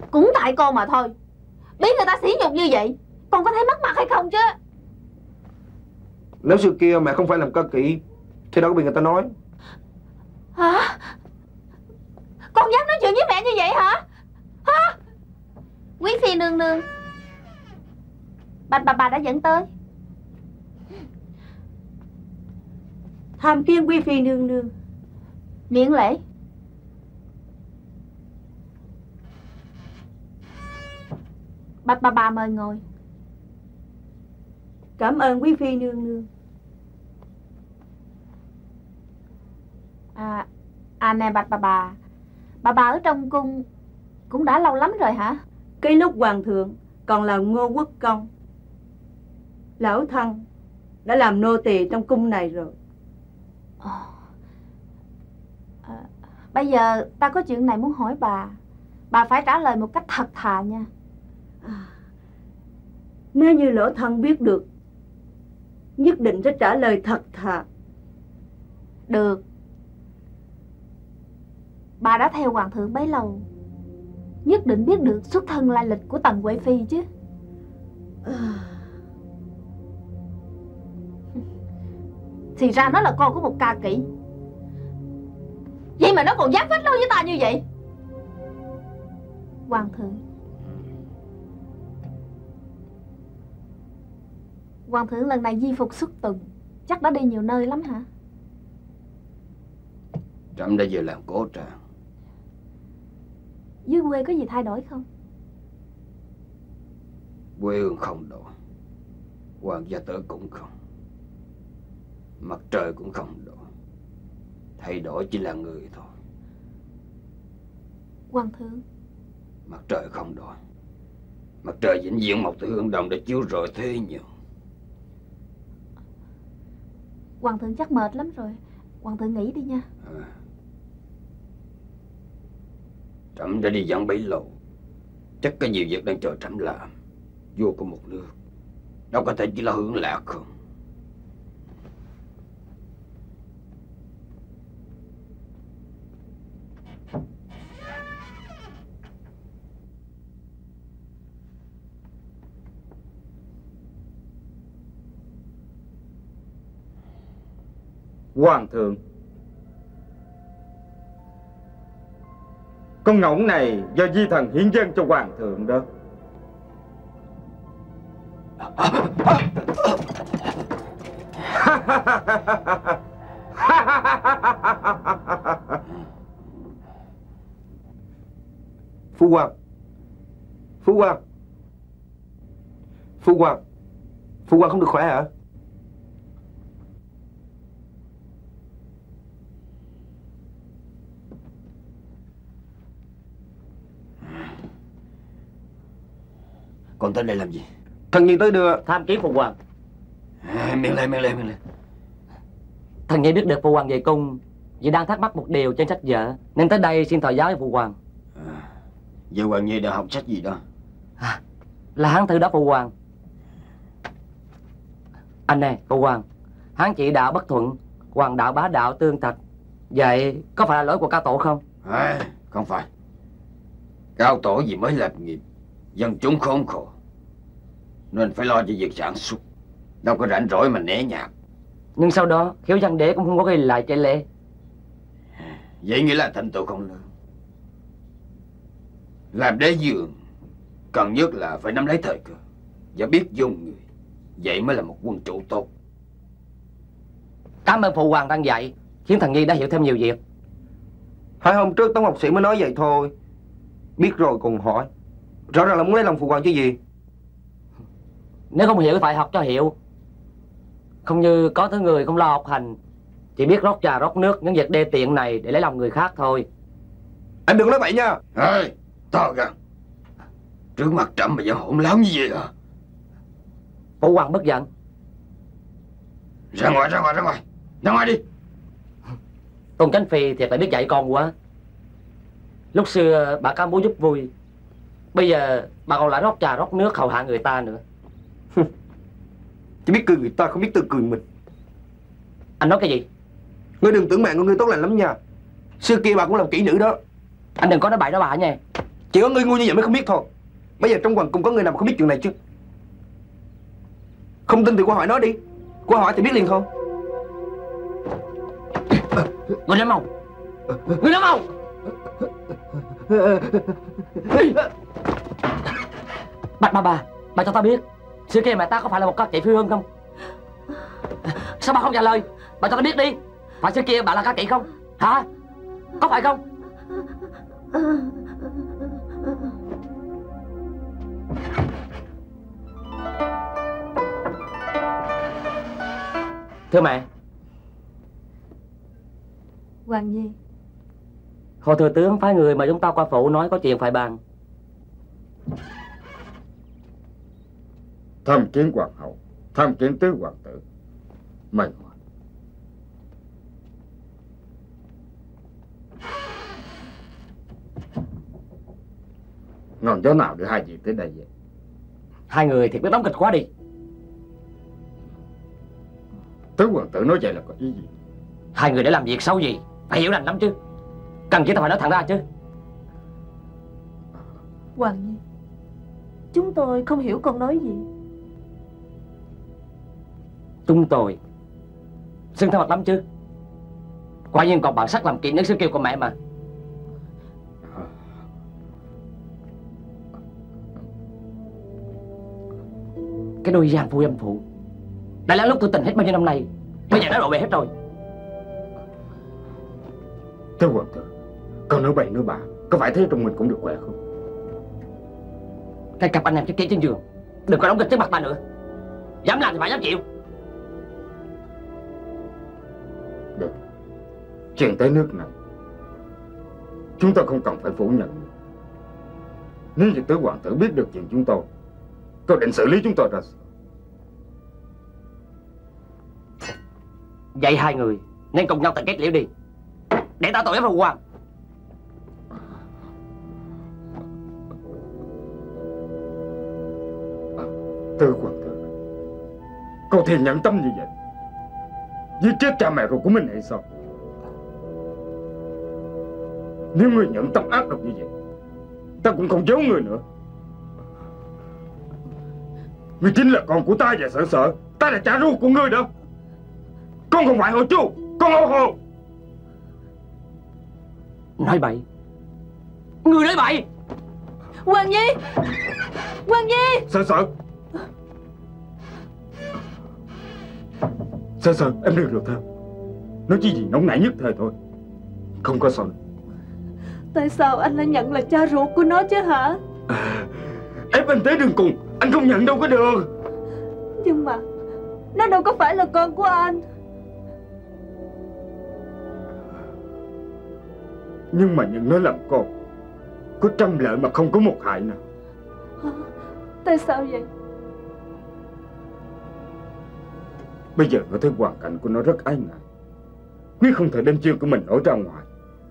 Cũng tại con mà thôi. Biết người ta sỉ nhục như vậy, con có thấy mất mặt hay không chứ? Nếu xưa kia mẹ không phải làm ca kỹ thì đâu có bị người ta nói. Hả? Con dám nói chuyện với mẹ như vậy hả? Hả? Quý phi nương nương, bạch bà đã dẫn tới. Tham kiến quý phi nương nương. Miễn lễ. Bạch bà mời ngồi. Cảm ơn quý phi nương nương. Nè bạch bà ở trong cung cũng đã lâu lắm rồi hả? Cái lúc hoàng thượng còn là Ngô Quốc công, lão thân đã làm nô tỳ trong cung này rồi. Bây giờ ta có chuyện này muốn hỏi bà phải trả lời một cách thật thà nha. Nếu như lỗ thân biết được, nhất định sẽ trả lời thật thà. Được. Bà đã theo hoàng thượng bấy lâu, nhất định biết được xuất thân lai lịch của Tần Huệ Phi chứ. Thì ra nó là con của một ca kỹ. Vậy mà nó còn dám phách lối với ta như vậy. Hoàng thượng lần này di phục xuất tuần, chắc đã đi nhiều nơi lắm hả? Trẫm đã về làm cố trạng. Dưới quê có gì thay đổi không? Quê hương không đổi, hoàng gia tử cũng không, mặt trời cũng không đổi. Thay đổi chỉ là người thôi. Hoàng thượng, mặt trời không đổi, mặt trời vĩnh viễn mọc từ hướng đông để chiếu rọi thế nhiều. Hoàng thượng chắc mệt lắm rồi, hoàng thượng nghỉ đi nha. Trẫm đã đi dặn bấy lâu, chắc có nhiều việc đang chờ trẫm làm. Vua của một nước đâu có thể chỉ là hưởng lạc không. Hoàng thượng, con ngỗng này do di thần hiến dâng cho hoàng thượng đó. Phu hoàng, phu hoàng, phu hoàng, phu hoàng không được khỏe hả? Con tới đây làm gì? Thần nhi tới đưa. Tham kiến phụ hoàng. Miễn lễ. Thần nhi biết được phụ hoàng về cung vì đang thắc mắc một điều trên sách vở nên tới đây xin thọ giáo với phụ hoàng. Vậy hoàng nhi đã học sách gì đó? Là hán thư đó phụ hoàng. Anh nè phụ hoàng, hán chỉ đạo bất thuận, hoàng đạo bá đạo tương trạch. Vậy có phải là lỗi của cao tổ không? Không phải. Cao tổ vì mới lập nghiệp, dân chúng khốn khổ nên phải lo cho việc sản xuất, đâu có rảnh rỗi mà né nhạc. Nhưng sau đó Khiếu Văn Đế cũng không có ghi lại chạy lệ. Vậy nghĩa là thành tựu không lớn. Làm đế vương cần nhất là phải nắm lấy thời cơ và biết dùng người, vậy mới là một quân chủ tốt. Cảm ơn phụ hoàng đang dạy, khiến thần nhi đã hiểu thêm nhiều việc. 2 hôm trước Tống học sĩ mới nói vậy thôi, biết rồi còn hỏi. Rõ ràng là muốn lấy lòng phụ hoàng chứ gì. Nếu không hiểu phải học cho hiểu. Không như có thứ người không lo học hành, chỉ biết rót trà rót nước những việc đê tiện này để lấy lòng người khác thôi. Anh đừng nói vậy nha. To gan, trước mặt trẫm mà dám hỗn láo như vậy hả? Phụ hoàng bất giận. Ra ngoài đi. Tôn Chánh Phi thiệt là biết dạy con quá. Lúc xưa bà ca múa giúp vui, bây giờ bà còn lại rót trà rót nước hầu hạ người ta nữa. Chỉ biết cười người ta, không biết tự cười mình. Anh nói cái gì? Ngươi đừng tưởng mẹ của ngươi tốt lành lắm nha. Xưa kia bà cũng làm kỹ nữ đó. Anh đừng có nói bậy đó bà nha. Chỉ có ngươi ngu như vậy mới không biết thôi. Bây giờ trong hoàng cung có người nào mà không biết chuyện này chứ? Không tin thì qua hỏi nó đi. Qua hỏi thì biết liền thôi. Ngươi nói mau. Ngươi nói mau. Bà cho ta biết xưa kia mẹ ta có phải là một ca kỵ phi hương không? Sao bà không trả lời? Bà cho ta biết đi. Phải xưa kia bà là ca kỵ không? Hả? Có phải không? Thưa mẹ. Hoàng Nhi. Hồ thừa tướng phái người mà chúng ta qua phủ nói có chuyện phải bàn. Tham kiến hoàng hậu, tham kiến tứ hoàng tử. Mời ngồi. Ngọn gió nào đưa hai vị tới đây vậy? Hai người thiệt biết đóng kịch quá đi. Tứ hoàng tử nói vậy là có ý gì? Hai người để làm việc xấu gì phải hiểu rành lắm chứ. Cần chỉ ta phải nói thẳng ra chứ. Hoàng Nhi, chúng tôi không hiểu con nói gì. Chúng tôi xưng theo mặt lắm chứ. Quả nhiên còn bản sắc làm kỵ những sự kêu của mẹ mà. Cái đôi giang phu dâm phụ đã lén lúc tôi tình hết bao nhiêu năm nay, bây giờ đã lộ bề hết rồi. Tứ hoàng tử, con nói bậy nói bạ, có phải thế trong mình cũng được khỏe không? Cái cặp anh em chết kỹ trên giường đừng có đóng kịch trước mặt ta nữa. Dám làm thì phải dám chịu. Được, chuyện tới nước này chúng ta không cần phải phủ nhận. Nếu như tứ hoàng tử biết được chuyện chúng tôi, có định xử lý chúng tôi ra sao? Vậy hai người nên cùng nhau tự kết liễu đi, để ta tội ép phụ hoàng. Tứ hoàng tử, cậu thì nhẫn tâm như vậy, giết chết cha mẹ ruột của mình hay sao? Nếu người nhẫn tâm ác độc như vậy, ta cũng không giấu người nữa. Ngươi chính là con của ta và Sở Sở. Ta là cha ruột của ngươi đó. Con không phải Hồ Chu, con Hồ Hồ. Nói bậy. Ngươi nói bậy. Hoàng Nhi, Hoàng Nhi. Sở Sở, Sở Sở, em đừng được theo. Nói chi gì nóng nảy nhất thời thôi, không có sao. Tại sao anh lại nhận là cha ruột của nó chứ hả? Ép anh tới đường cùng, anh không nhận đâu có được. Nhưng mà nó đâu có phải là con của anh. Nhưng mà nhận nó làm con, có trăm lợi mà không có một hại nào. Tại sao vậy? Bây giờ nó thấy hoàn cảnh của nó rất ái ngại, nếu không thể đem chuyện của mình nói ra ngoài.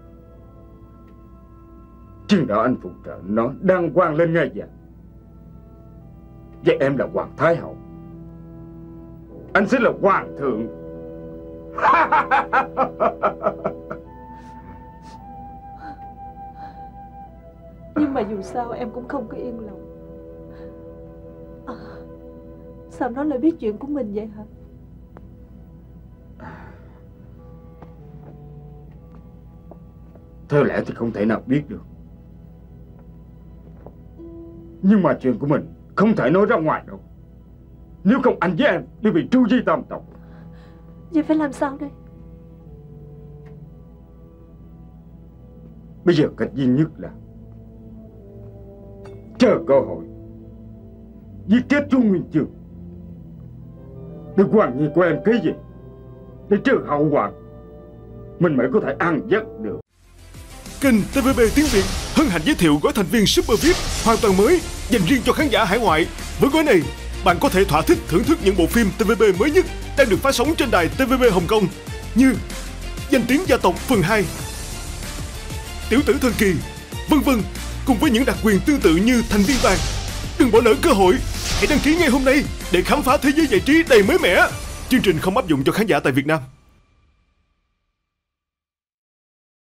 Chừng đó anh phụ trợ nó đăng quang lên ngai vàng. Vậy em là hoàng thái hậu, anh sẽ là hoàng thượng. Nhưng mà dù sao em cũng không có yên lòng. Sao nó lại biết chuyện của mình vậy hả? Theo lẽ thì không thể nào biết được, nhưng mà chuyện của mình không thể nói ra ngoài đâu. Nếu không anh với em đều bị tru di tam tộc. Vậy phải làm sao đây? Bây giờ cách duy nhất là chờ cơ hội giết chết chu Nguyên Chương, để hoàng nhi của em cái gì, để trừ hậu hoạn, mình mới có thể ăn giấc được. Kênh TVB tiếng Việt hân hạnh giới thiệu gói thành viên Super VIP hoàn toàn mới dành riêng cho khán giả hải ngoại. Với gói này, bạn có thể thỏa thích thưởng thức những bộ phim TVB mới nhất đang được phát sóng trên đài TVB Hồng Kông như Danh tiếng gia tộc phần 2, Tiểu tử thần kỳ, vân vân, cùng với những đặc quyền tương tự như thành viên vàng. Đừng bỏ lỡ cơ hội, hãy đăng ký ngay hôm nay để khám phá thế giới giải trí đầy mới mẻ. Chương trình không áp dụng cho khán giả tại Việt Nam.